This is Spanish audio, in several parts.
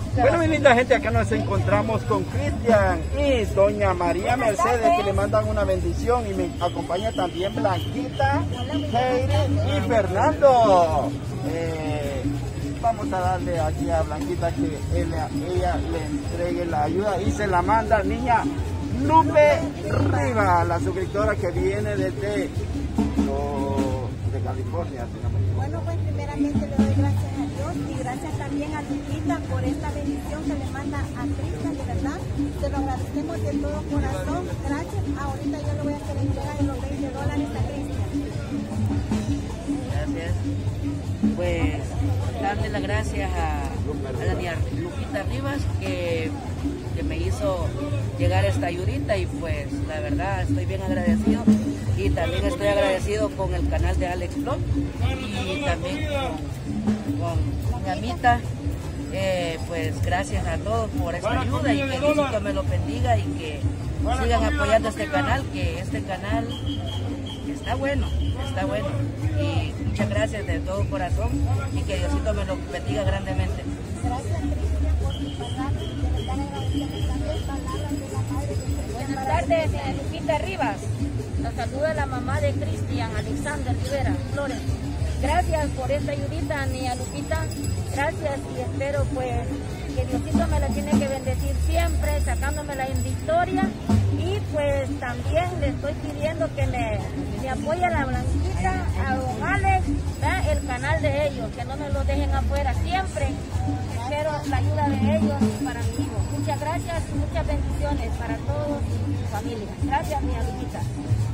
Bueno, mi linda gente, acá nos encontramos con Cristian y doña María Mercedes, que le mandan una bendición, y me acompaña también Blanquita, Heidi y Fernando. Vamos a darle aquí a Blanquita que ella le entregue la ayuda y se la manda niña Lupe Rivas, la suscriptora que viene desde de California. Bueno, pues primeramente le doy gracias a Dios y gracias también a Lupita por esta bendición que le manda a Cristian, de verdad. Se lo agradecemos de todo corazón. Gracias. Ahorita yo le voy a hacer entrega de los $20 a Cristian. Gracias. Pues darle las gracias a la niña Lupita Rivas que me hizo llegar esta ayudita, y pues la verdad estoy bien agradecido, y también estoy agradecido con el canal de Alex Vlog y también con mi amita. Pues gracias a todos por esta ayuda, y que Diosito me lo bendiga y que sigan apoyando este canal, que este canal está bueno, y muchas gracias de todo corazón, y que Diosito me lo bendiga grandemente. Gracias, Cristian, por tus palabras. De verdad agradecemos también palabras de la madre de Cristian. Buenas tardes, Lupita Rivas. La saluda la mamá de Cristian, Alexander Rivera Flores. Gracias por esta ayudita, niña Lupita. Gracias, y espero pues que Diosito me la tiene que bendecir siempre, sacándomela en victoria. Y pues también le estoy pidiendo que me apoye a la Blanquita, a don Alex, el canal de ellos, que no me lo dejen afuera. Siempre espero la ayuda de ellos para mi hijo. Muchas gracias y muchas bendiciones para todos y su familia. Gracias, mi Lupita.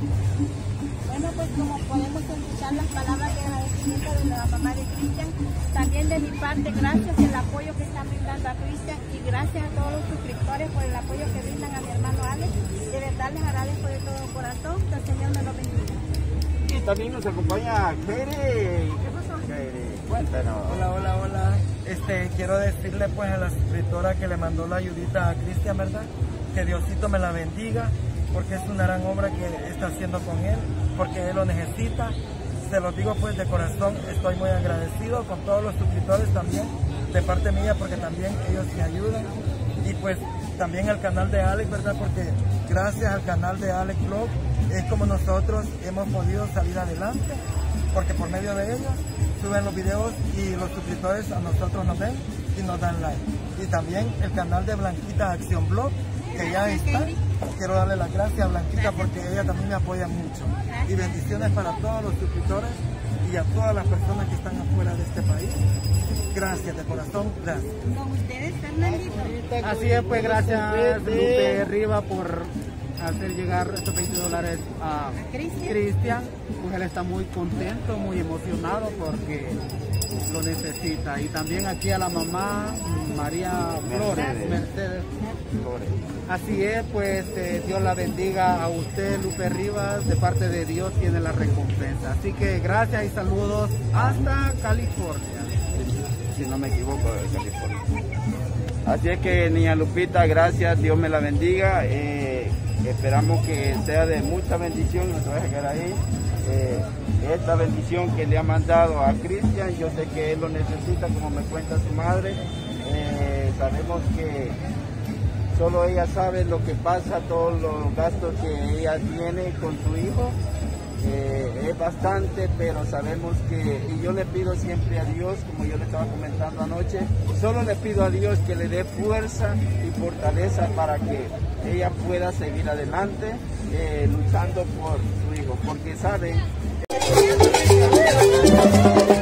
Bueno, pues como podemos escuchar las palabras de agradecimiento de la mamá de Cristian, también de mi parte, gracias el apoyo que están brindando a Cristian, y gracias a todos los suscriptores por el apoyo que brindan a mi hermano Alex. De verdad les agradezco de todo corazón, que el Señor me lo bendiga. Y también nos acompaña Heidi. ¿Qué pasó, Heidi? Cuéntanos. Hola. Quiero decirle pues a la suscriptora que le mandó la ayudita a Cristian, ¿verdad? Que Diosito me la bendiga, porque es una gran obra que está haciendo con él, porque él lo necesita. Se los digo pues de corazón, estoy muy agradecido con todos los suscriptores también, de parte mía, porque también ellos me ayudan. Y pues también al canal de Alex, ¿verdad? Porque gracias al canal de Alex Vlog es como nosotros hemos podido salir adelante, porque por medio de ellos suben los videos y los suscriptores a nosotros nos ven y nos dan like. Y también el canal de Blanquita Acción Blog, que ya está. Quiero darle las gracias a Blanquita porque ella también me apoya mucho. Y bendiciones para todos los suscriptores y a todas las personas que están afuera de este país. Gracias de corazón, gracias. Con ustedes, Fernandito. Así es, pues gracias Lupe Rivas por hacer llegar estos $20 a Cristian. Pues él está muy contento, muy emocionado porque lo necesita. Y también aquí a la mamá María Mercedes Flores. Así es, pues Dios la bendiga a usted, Lupe Rivas. De parte de Dios tiene la recompensa. Así que gracias y saludos hasta California. Si no me equivoco, de California. Así es que niña Lupita, gracias, Dios me la bendiga. Esperamos que sea de mucha bendición, no se vaya a quedar ahí. Esta bendición que le ha mandado a Cristian, yo sé que él lo necesita, como me cuenta su madre. Sabemos que solo ella sabe lo que pasa, todos los gastos que ella tiene con su hijo. Es bastante, pero sabemos que, y yo le pido siempre a Dios, como yo le estaba comentando anoche, solo le pido a Dios que le dé fuerza y fortaleza para que ella pueda seguir adelante luchando por su hijo, porque saben